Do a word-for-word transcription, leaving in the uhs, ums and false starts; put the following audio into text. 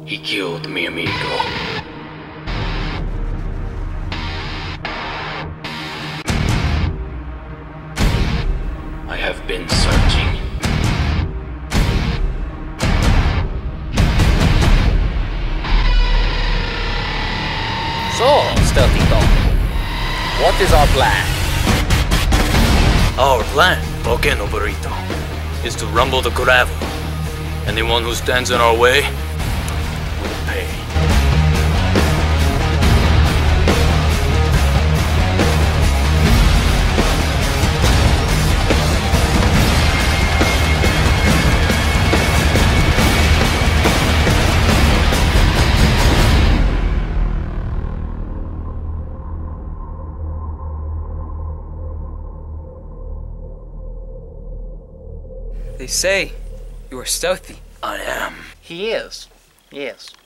He killed mi amigo. I have been searching. So, Stealthy Dog, what is our plan? Our plan, Volcano Burrito, is to rumble the gravel. Anyone who stands in our way will pay. They say you are stealthy. I am. He is. Yes.